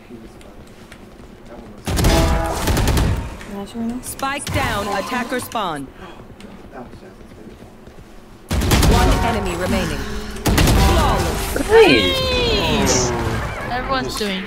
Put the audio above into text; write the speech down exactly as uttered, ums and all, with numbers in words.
Spike down, attacker spawn. One enemy remaining. Flawless. Nice. Everyone's doing